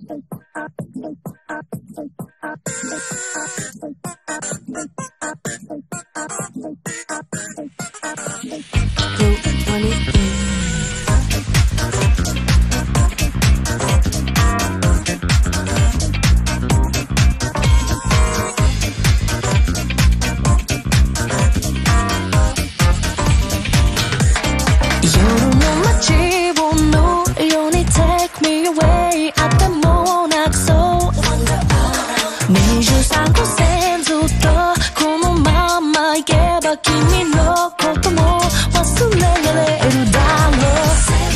23個線ずっとこのまま行けば君のことも忘れられるだろう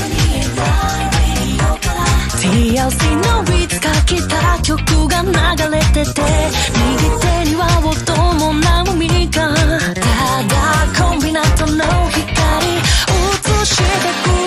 TLC のいつか来た曲が流れてて右手には音もな海がただコンビナートの光映してく